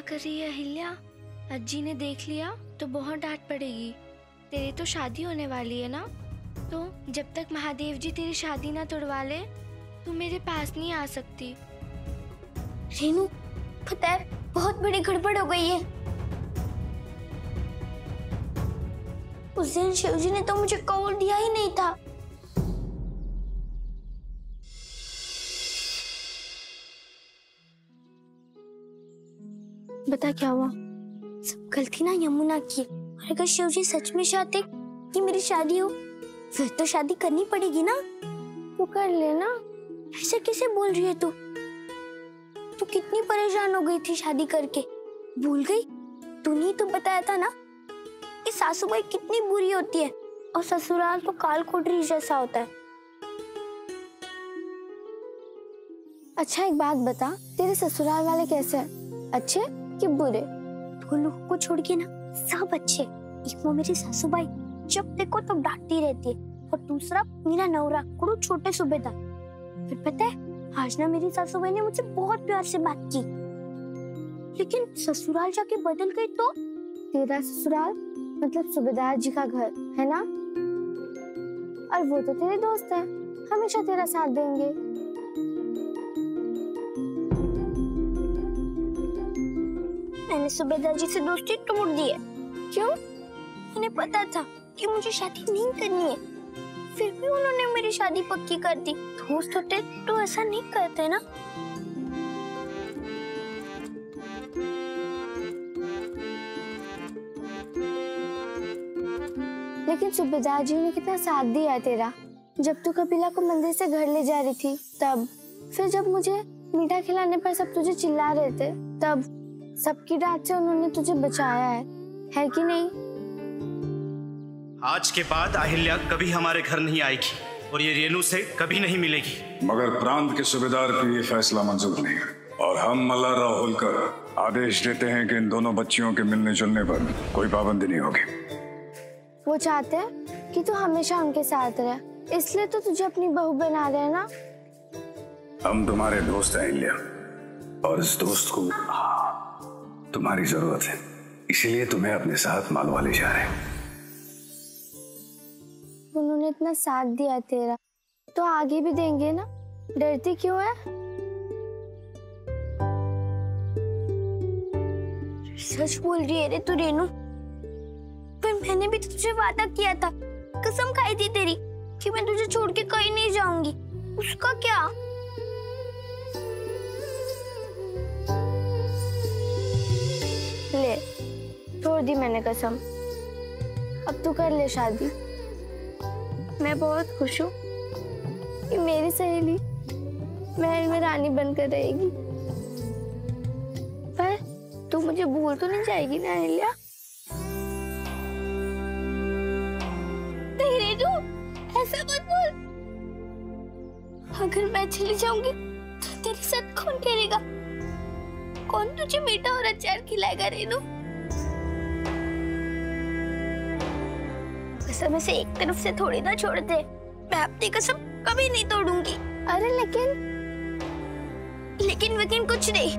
कर रही है अहिल्या? अज्जी ने देख लिया तो बहुत डांट पड़ेगी। तेरी तो शादी होने वाली है ना, तो जब तक महादेव जी तेरी शादी ना तोड़वा ले तू मेरे पास नहीं आ सकती। रेनू, पता है बहुत बड़ी गड़बड़ हो गई है। उस दिन शिवजी ने तो मुझे कौल दिया ही नहीं था। बता क्या हुआ? सब गलती ना यमुना की। और अगर शिवजी सच में चाहते कि मेरी शादी हो फिर तो शादी करनी पड़ेगी ना। तू कर लेना। ऐसे कैसे बोल रही है तू? तू कितनी परेशान हो गई थी शादी करके, भूल गई? तूने तो बताया था ना कि सासूबाई कितनी बुरी होती है और ससुराल तो काल कोठरी जैसा होता है। अच्छा एक बात बता, तेरे ससुराल वाले कैसे हैं? अच्छे कि बुरे? दो लोगों को छोड़ के ना सब अच्छे। एक वो मेरी सासूबाई जब देखो तो डांटती रहती है, और दूसरा मेरा नौरा गुरु छोटे सूबेदार। फिर पता है आज ना मेरी सासूबाई ने मुझसे बहुत प्यार से बात की, लेकिन ससुराल जाके बदल गई। तो तेरा ससुराल मतलब सूबेदार जी का घर है ना, और वो तो तेरे दोस्त हैं, हमेशा तेरा साथ देंगे। मैंने सूबेदार जी से दोस्ती तोड़ दी है। क्यों? उन्हें पता था कि मुझे शादी नहीं करनी है, फिर भी उन्होंने मेरी शादी पक्की कर दी। दोस्त होते तो ऐसा नहीं करते ना। लेकिन सूबेदार जी ने कितना साथ दिया है तेरा। जब तू कपिला को मंदिर से घर ले जा रही थी तब, फिर जब मुझे मीठा खिलाने पर सब तुझे चिल्ला रहे थे तब, सबकी डांट से उन्होंने तुझे बचाया है कि नहीं? आज के बाद अहिल्या कभी हमारे घर नहीं आएगी और ये रेनू से कभी नहीं मिलेगी। मगर प्रांत के सूबेदार को ये फैसला मंजूर नहीं है, और हम मल्हारराव होलकर आदेश देते हैं कि इन दोनों बच्चियों के मिलने जुलने पर कोई पाबंदी नहीं होगी। वो चाहते हैं कि तू हमेशा उनके साथ रहे, इसलिए तो तुझे अपनी बहू बना रहे हैं ना। हम तुम्हारे दोस्त हैं अहिल्या, और इस दोस्त को तुम्हारी जरूरत है, इसीलिए तुम्हें अपने साथ मालवा ले जा रहे हैं। उन्होंने इतना साथ दिया तेरा तो आगे भी देंगे ना, डरती क्यों है? सच बोल रही है रे तू रेनू, पर मैंने भी तुझे वादा किया था, कसम खाई थी तेरी कि मैं तुझे छोड़ के कहीं नहीं जाऊंगी। उसका क्या? ले तोड़ दी मैंने कसम, अब तू कर ले शादी। मैं बहुत खुश हूँ कि मेरी सहेली महल में रानी बनकर रहेगी, पर तू मुझे भूल तो नहीं जाएगी ना अहिल्या? नहीं रेनू, ऐसा मत बोल। अगर मैं चली जाऊंगी तो तेरे साथ कौन करेगा? कौन तुझे मीठा और अचार खिलाएगा रेनू? कसम ऐसे एक तरफ से थोड़ी ना छोड़ दे, मैं अपनी कसम कभी नहीं तोड़ूंगी। अरे लेकिन कुछ नहीं।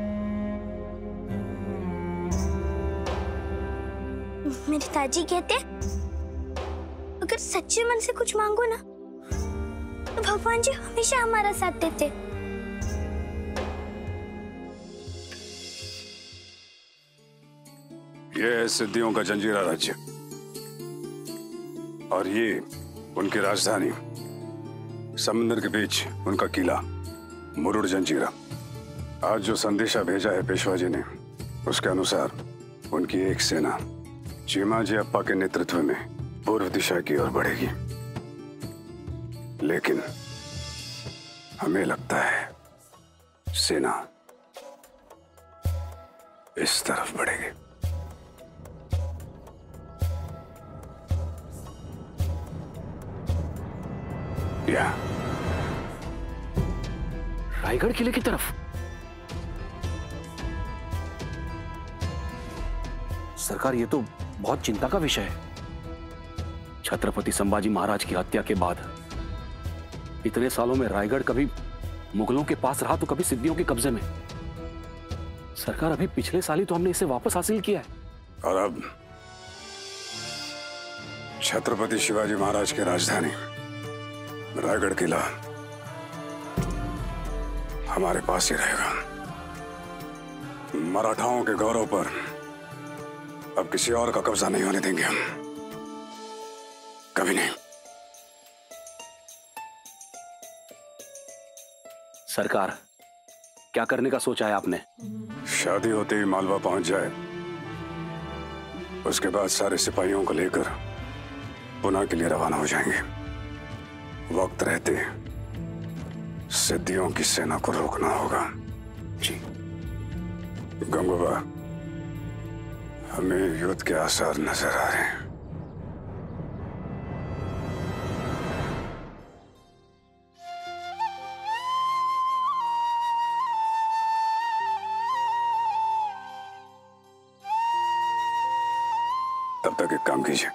मेरे ताजी कहते अगर सच्चे मन से कुछ मांगो ना तो भगवान जी हमेशा हमारा साथ देते। ये है सिद्धियों का जंजीरा राज्य, और ये उनकी राजधानी, समुद्र के बीच उनका किला मुरुड जंजीरा। आज जो संदेशा भेजा है पेशवा जी ने, उसके अनुसार उनकी एक सेना चीमाजी अप्पा के नेतृत्व में पूर्व दिशा की ओर बढ़ेगी, लेकिन हमें लगता है सेना इस तरफ बढ़ेगी। रायगढ़ किले की तरफ? सरकार, ये तो बहुत चिंता का विषय है। छत्रपति संभाजी महाराज की हत्या के बाद इतने सालों में रायगढ़ कभी मुगलों के पास रहा तो कभी सिद्धियों के कब्जे में। सरकार, अभी पिछले साल ही तो हमने इसे वापस हासिल किया है। और अब छत्रपति शिवाजी महाराज की राजधानी रायगढ़ किला हमारे पास ही रहेगा। मराठाओं के गौरव पर अब किसी और का कब्जा नहीं होने देंगे हम, कभी नहीं। सरकार, क्या करने का सोचा है आपने? शादी होते ही मालवा पहुंच जाए, उसके बाद सारे सिपाहियों को लेकर पुणे के लिए रवाना हो जाएंगे। वक्त रहते सिद्धियों की सेना को रोकना होगा। जी। गंगूबा, हमें युद्ध के आसार नजर आ रहे हैं। तब तक एक काम कीजिए,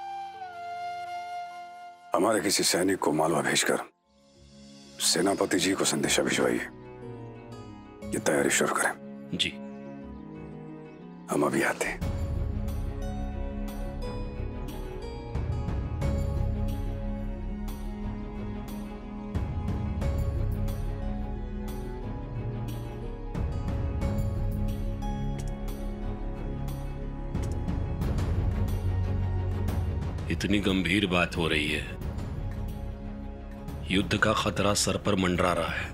हमारे किसी सैनिक को मालवा भेजकर सेनापति जी को संदेशा भिजवाइए। ये तैयारी शुरू करें। जी। हम अभी आते हैं। इतनी गंभीर बात हो रही है, युद्ध का खतरा सर पर मंडरा रहा है,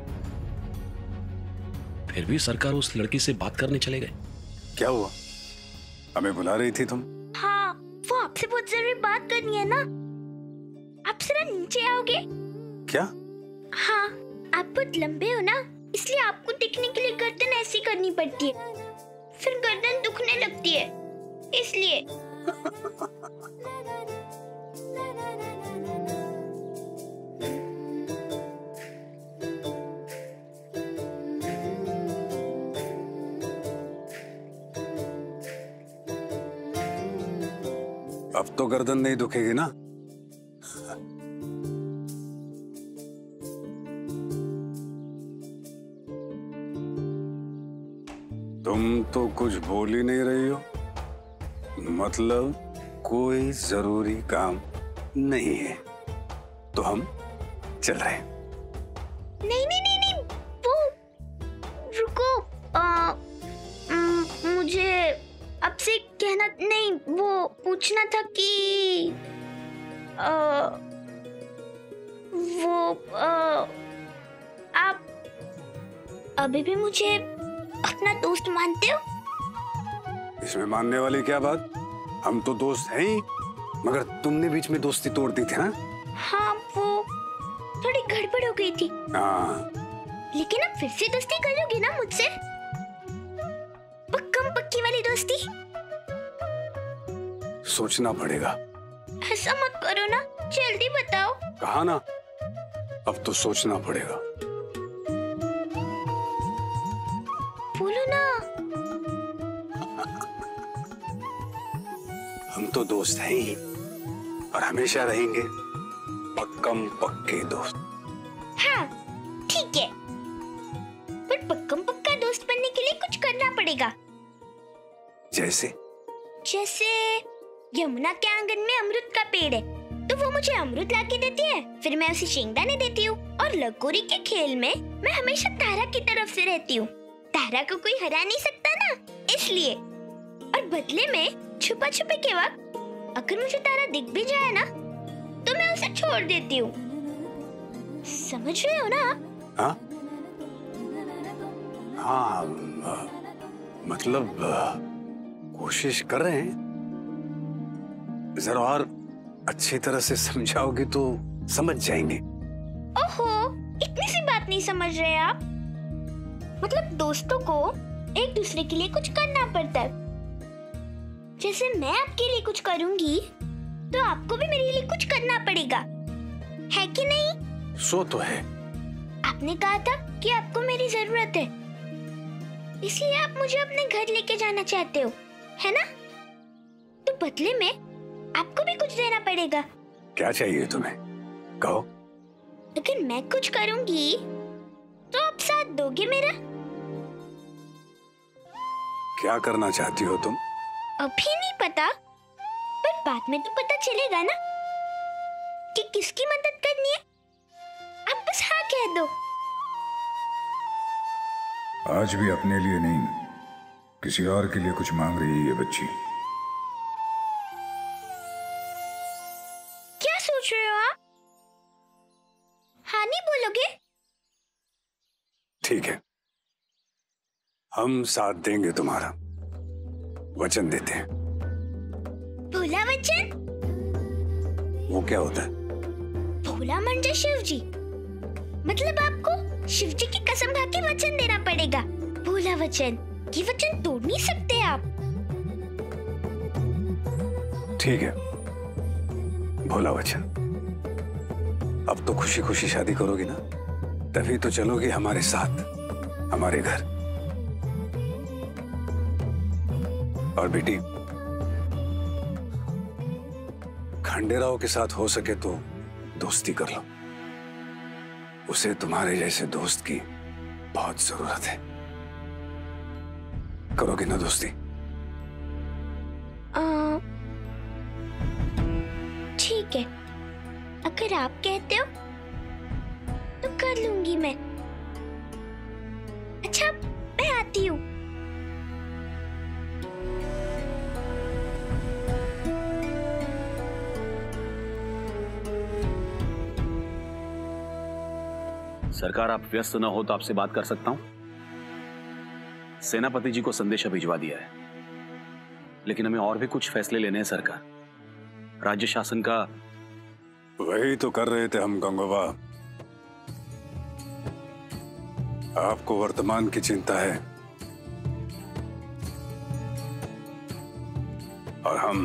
फिर भी सरकार उस लड़की से बात करने चले गए। क्या हुआ? हमें बुला रही थी तुम? हाँ, वो आपसे बहुत जरूरी बात करनी है ना। आप जरा नीचे आओगे? क्या? हाँ, आप बहुत लंबे हो ना, इसलिए आपको दिखने के लिए गर्दन ऐसी करनी पड़ती है, फिर गर्दन दुखने लगती है, इसलिए। अब तो गर्दन नहीं दुखेगी ना? तुम तो कुछ बोल ही नहीं रही हो। मतलब कोई जरूरी काम नहीं है तो हम चल रहे हैं। नहीं नहीं नहीं नहीं, वो रुको, मुझे आपसे कहना नहीं, वो पूछना था कि आप अभी भी मुझे अपना दोस्त मानते हो? इसमें मानने वाली क्या बात? हम तो दोस्त हैं ही, मगर तुमने बीच में दोस्ती तोड़ दी थी ना? हाँ, वो थोड़ी गड़बड़ हो गई थी। हाँ, लेकिन अब फिर से दोस्ती करोगी ना मुझसे? पक्कम पक्की वाली दोस्ती? सोचना पड़ेगा। ऐसा मत करो ना, जल्दी बताओ। कहा ना, अब तो सोचना पड़ेगा। बोलो ना। हम तो दोस्त हैं ही और हमेशा रहेंगे, पक्कम पक्के दोस्त। हाँ, ठीक है, पर पक्कम पक्का दोस्त बनने के लिए कुछ करना पड़ेगा। जैसे यमुना के आंगन में अमरूद का पेड़ है, तो वो मुझे अमरूद लाके देती है, फिर मैं उसे शेंगदाने देती हूँ, और लगोरी के खेल में मैं हमेशा तारा की तरफ से रहती हूँ। तारा को कोई हरा नहीं सकता ना, इसलिए। और बदले में छुपा छुपे के वक्त अगर मुझे तारा दिख भी जाए ना, तो मैं उसे छोड़ देती हूँ। समझ रहे हो ना? हाँ हाँ, मतलब कोशिश कर रहे हैं। जरा और अच्छी तरह से समझाओगे तो समझ जाएंगे। ओहो, इतनी सी बात नहीं समझ रहे आप? मतलब दोस्तों को एक दूसरे के लिए कुछ करना पड़ता है। जैसे मैं आपके लिए कुछ करूंगी, तो आपको भी मेरे लिए कुछ करना पड़ेगा, है कि नहीं? सो तो है। आपने कहा था कि आपको मेरी जरूरत है, इसलिए आप मुझे अपने घर लेके जाना चाहते हो, है ना? तो बदले में आपको भी कुछ देना पड़ेगा। क्या चाहिए तुम्हें? कहो। अगर मैं कुछ करूंगी, तो आप साथ दोगे मेरा? क्या करना चाहती हो तुम? अभी नहीं पता, पर बाद में तो पता चलेगा ना कि किसकी मदद करनी है। आप बस हाँ कह दो। आज भी अपने लिए नहीं, किसी और के लिए कुछ मांग रही है ये बच्ची। क्या सोच रहे हो आप? हाँ नहीं बोलोगे? ठीक है, हम साथ देंगे तुम्हारा, वचन देते हैं। भोला वचन? वो क्या होता है? भोला म्हणजे शिवजी, मतलब आपको शिवजी की कसम खा के वचन देना पड़ेगा। भोला वचन, ये वचन तोड़ नहीं सकते आप। ठीक है, भोला वचन। अब तो खुशी खुशी शादी करोगी ना, तभी तो चलोगी हमारे साथ हमारे घर। और बेटी, खंडेराव के साथ हो सके तो दोस्ती कर लो, उसे तुम्हारे जैसे दोस्त की बहुत जरूरत है। करोगे ना दोस्ती? ठीक है, अगर आप कहते हो तो कर लूंगी मैं। अच्छा, मैं आती हूँ। सरकार, आप व्यस्त न हो तो आपसे बात कर सकता हूं? सेनापति जी को संदेशा भिजवा दिया है, लेकिन हमें और भी कुछ फैसले लेने हैं सरकार। राज्य शासन का। वही तो कर रहे थे हम गंगोबा। आपको वर्तमान की चिंता है और हम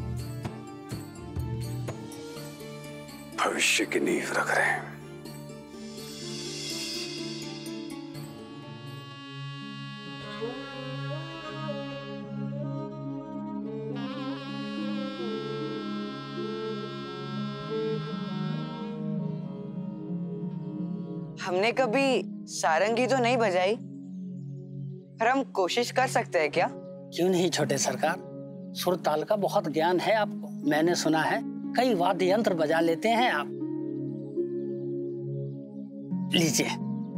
भविष्य की नींव रख रहे हैं। हमने कभी सारंगी तो नहीं बजाई, पर हम कोशिश कर सकते हैं क्या? क्यों नहीं छोटे सरकार, सुर ताल का बहुत ज्ञान है आपको। मैंने सुना है कई वाद्य यंत्र बजा लेते हैं आप। लीजिए।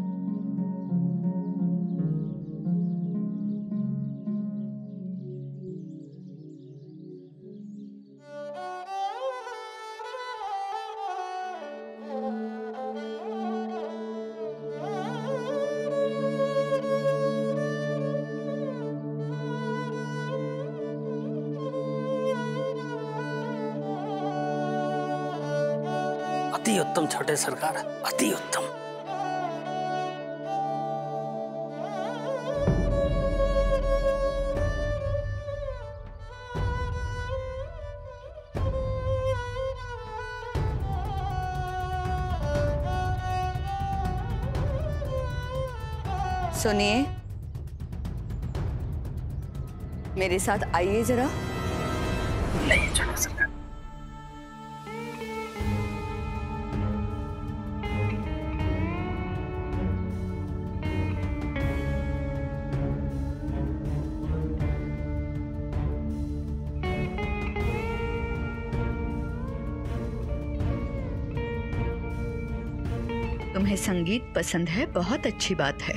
अति उत्तम छोटे सरकार, अति उत्तम। सुनिए, मेरे साथ आइए जरा। नहीं छोटे सरकार। तुम्हें संगीत पसंद है, बहुत अच्छी बात है,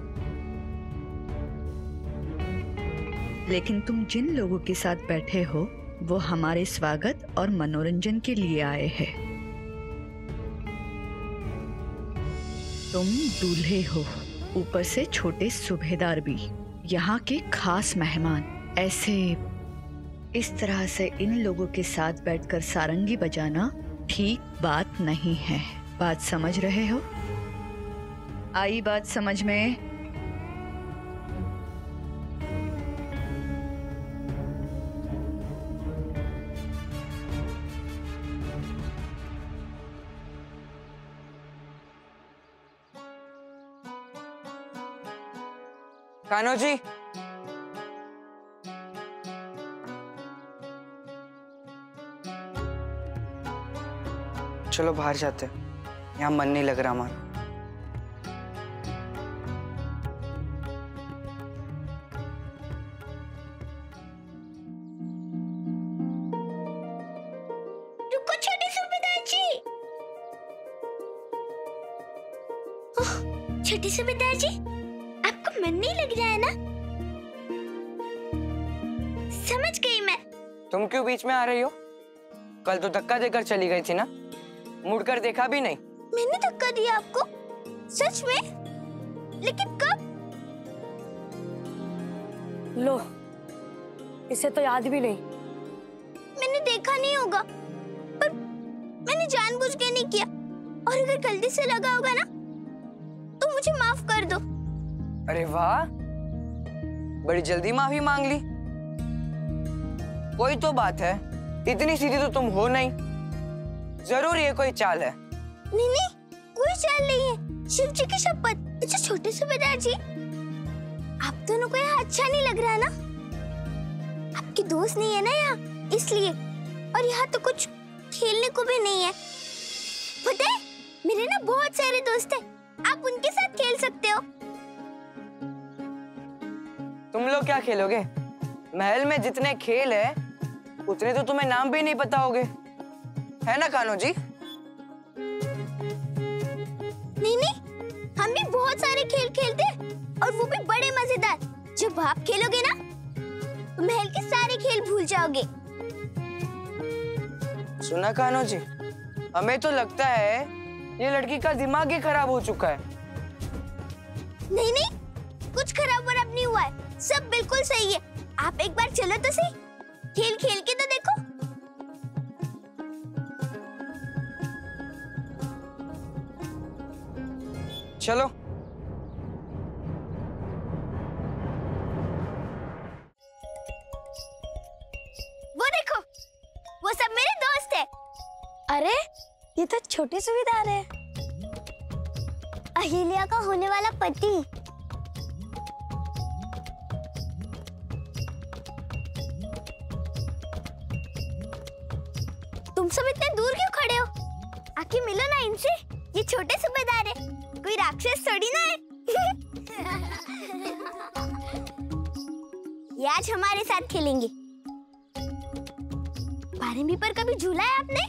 लेकिन तुम जिन लोगों के साथ बैठे हो वो हमारे स्वागत और मनोरंजन के लिए आए हैं। तुम दूल्हे हो, ऊपर से छोटे सूबेदार भी, यहाँ के खास मेहमान। ऐसे इस तरह से इन लोगों के साथ बैठकर सारंगी बजाना ठीक बात नहीं है। बात समझ रहे हो? आई बात समझ में? कान्हो जी, चलो बाहर जाते हैं, यहाँ मन नहीं लग रहा हमारा। रुको छोटे सूबेदार जी। छोटे सूबेदार जी, आपको मन नहीं लग रहा है ना? समझ गई मैं। तुम क्यों बीच में आ रही हो? कल तो धक्का देकर चली गई थी ना, मुड़कर देखा भी नहीं। मैंने धक्का दिया आपको? सच में? लेकिन कब? लो, इसे तो याद भी नहीं। मैंने देखा नहीं होगा, पर मैंने जानबूझ के नहीं किया। और अगर गलती से लगा होगा ना, तो मुझे माफ कर दो। अरे वाह, बड़ी जल्दी माफी मांग ली। कोई तो बात है, इतनी सीधी तो तुम हो नहीं। जरूर ये कोई चाल है। नहीं नहीं, कोई चाल नहीं है, शिव जी की शपथ। अच्छा छोटे सूबेदार जी, आप दोनों को यहाँ अच्छा नहीं लग रहा ना? आपकी दोस्त नहीं है ना यहाँ, इसलिए। और यहाँ तो कुछ खेलने को भी नहीं है। पता है, मेरे ना बहुत सारे दोस्त हैं, आप उनके साथ खेल सकते हो। तुम लोग क्या खेलोगे? महल में जितने खेल है उतने तो तुम्हें नाम भी नहीं पता होगे, है ना कान्हो जी? नहीं नहीं, हम भी बहुत सारे खेल खेलते हैं, और वो भी बड़े मजेदार। जब आप खेलोगे ना, तो महल के सारे खेल भूल जाओगे। सुना कान्हो जी, हमें तो लगता है ये लड़की का दिमाग ही खराब हो चुका है। नहीं नहीं, कुछ खराब वराब नहीं हुआ है, सब बिल्कुल सही है। आप एक बार चलो तो सही, खेल खेल के तो देखो। चलो। वो देखो, वो सब मेरे दोस्त हैं। अरे, ये तो छोटे सूबेदार है। अहिल्या का होने वाला पति। तुम सब इतने दूर क्यों खड़े हो? आके मिलो ना इनसे। ये छोटे सूबेदार है, कोई राक्षस थोड़ी ना है। ये आज हमारे साथ खेलेंगे। पारंबी पर कभी झूला है आपने?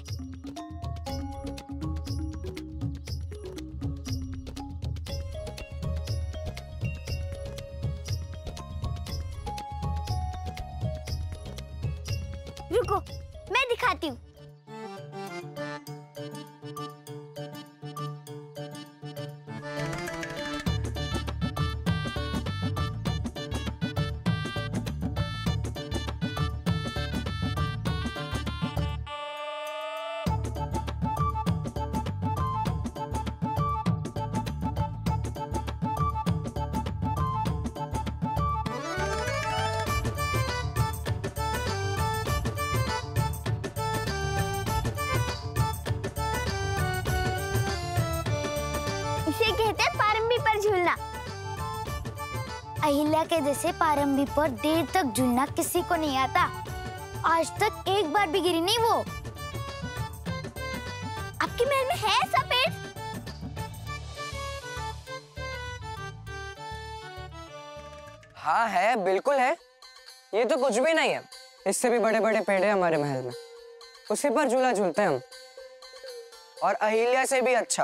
रुको, मैं दिखाती हूँ। इसे कहते हैं पारंबी पर झूलना। अहिल्या के जैसे पारंबी पर देर तक झूलना किसी को नहीं आता। आज तक एक बार भी गिरी नहीं वो। आपके महल में है ऐसा पेड़? हाँ है, बिल्कुल है। ये तो कुछ भी नहीं है, इससे भी बड़े बड़े पेड़ है हमारे महल में, उसी पर झूला झूलते हैं हम। और अहिल्या से भी अच्छा।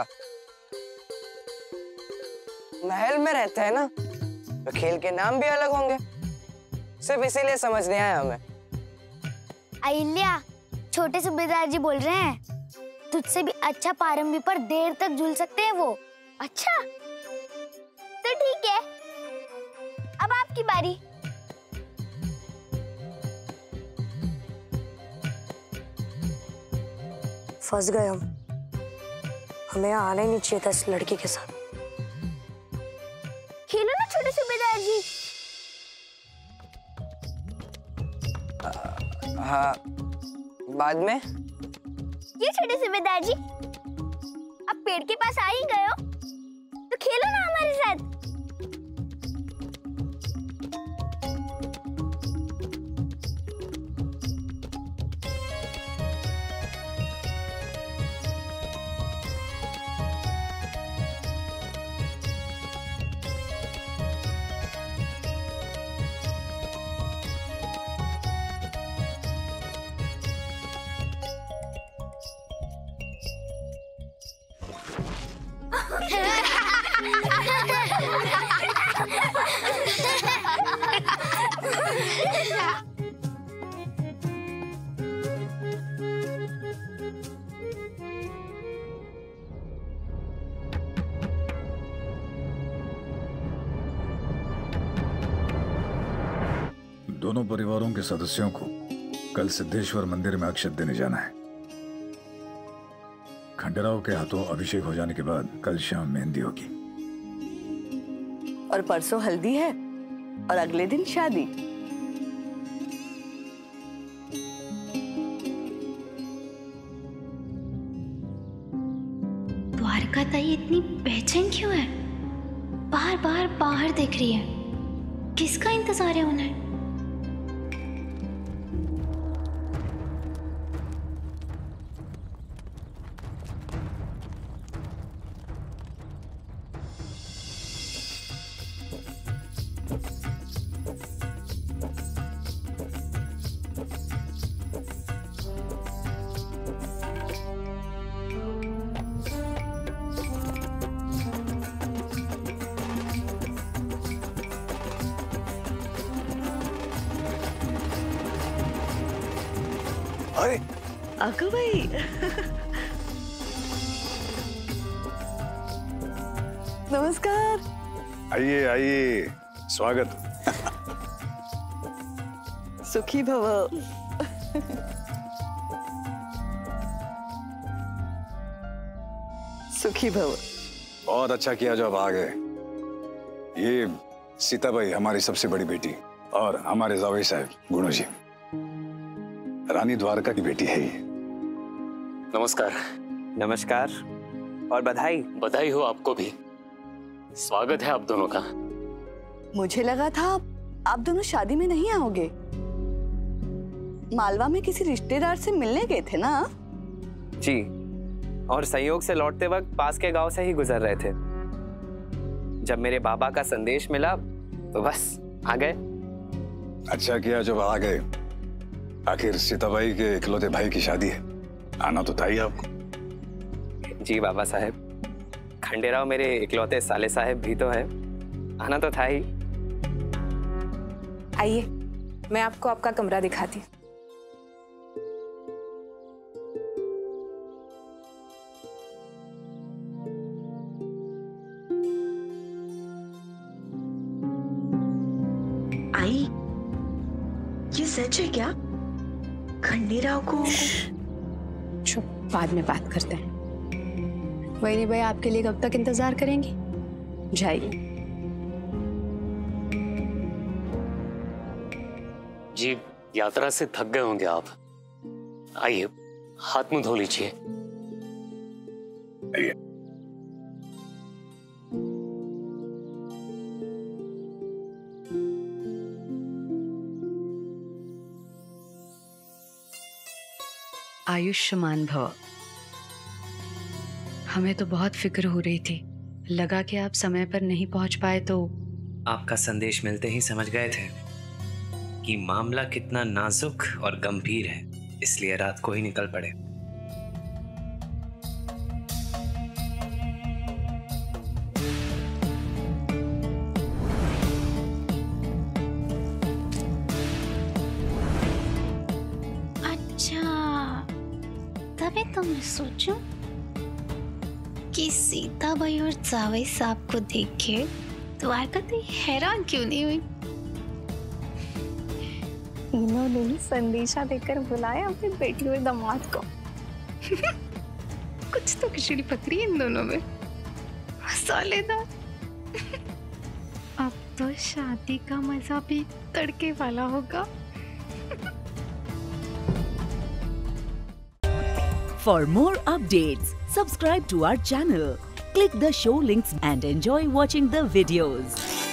महल में रहते हैं ना, तो खेल के नाम भी अलग होंगे, सिर्फ इसीलिए समझ नहीं आया हमें। अहिल्या, छोटे सूबेदार जी बोल रहे हैं, तुझसे भी अच्छा पारंबी पर देर तक झूल सकते हैं वो। अच्छा, तो ठीक है, अब आपकी बारी। फंस गए हम। हमें यहाँ आना ही नहीं चाहिए था इस लड़की के साथ। खेलो ना छोटे सूबेदार जी। हाँ, बाद में। ये छोटे सूबेदार जी, अब पेड़ के पास आ ही गए हो, तो खेलो ना हमारे साथ। दोनों परिवारों के सदस्यों को कल सिद्धेश्वर मंदिर में अक्षत देने जाना है। खंडेराव के हाथों अभिषेक हो जाने के बाद कल शाम मेहंदी होगी और परसों हल्दी है और अगले दिन शादी। द्वारका ताई इतनी बेचैन क्यों है? बार बार बाहर देख रही है। किसका इंतजार है उन्हें? अरे अकु भाई नमस्कार। आइए आइए, स्वागत। सुखी भव। सुखी भव। बहुत अच्छा किया जो आप आ गए। ये सीताबाई हमारी सबसे बड़ी बेटी और हमारे जावई साहब गुणू जी, रानी द्वारका की बेटी है ये। नमस्कार। नमस्कार और बधाई। बधाई हो आपको भी। स्वागत है आप दोनों का। मुझे लगा था आप दोनों शादी में नहीं आओगे। मालवा में किसी रिश्तेदार से मिलने गए थे ना? जी, और संयोग से लौटते वक्त पास के गांव से ही गुजर रहे थे। जब मेरे बाबा का संदेश मिला तो बस आ गए। अच्छा किया जब आ गए। आखिर सीताबाई के इकलौते भाई की शादी है, आना तो था ही आपको। जी बाबा साहब, खंडेराव मेरे इकलौते साले साहब भी तो है, आना तो था ही। आइए, मैं आपको आपका कमरा दिखाती हूँ। आई, ये सच है क्या? खंडेराव को चुप, बाद में बात करते हैं। वही भाई आपके लिए कब तक इंतजार करेंगी? जाइए। जी, यात्रा से थक गए होंगे आप। आइए, हाथ मुंह धो लीजिए। आइए। आयुष्मान भव। हमें तो बहुत फिक्र हो रही थी, लगा कि आप समय पर नहीं पहुंच पाए तो। आपका संदेश मिलते ही समझ गए थे कि मामला कितना नाजुक और गंभीर है, इसलिए रात को ही निकल पड़े। तभी तो मैं सोचूं कि सीताबाई और जावई साहब को देख के द्वारका तो हैरान क्यों नहीं हुई। इन्होंने संदेशा देकर बुलाया अपनी बेटी और दामाद को। कुछ तो खिचड़ी पकड़ी इन दोनों में, मसालेदार। अब तो शादी का मजा भी तड़के वाला होगा। For more updates, subscribe to our channel, click the show links and enjoy watching the videos.